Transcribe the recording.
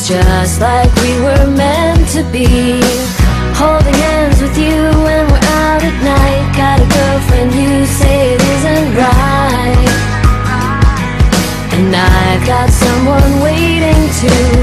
just like we were meant to be. Holding hands with you when we're out at night. Got a girlfriend, you say it isn't right, and I've got someone waiting to